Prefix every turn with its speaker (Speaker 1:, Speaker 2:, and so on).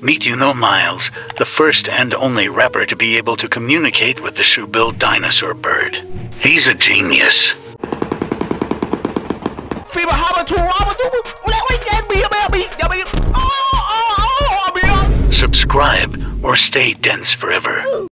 Speaker 1: Meet you know Miles, the first and only rapper to be able to communicate with the shoe-billed dinosaur bird. He's a genius. Subscribe or stay dense forever.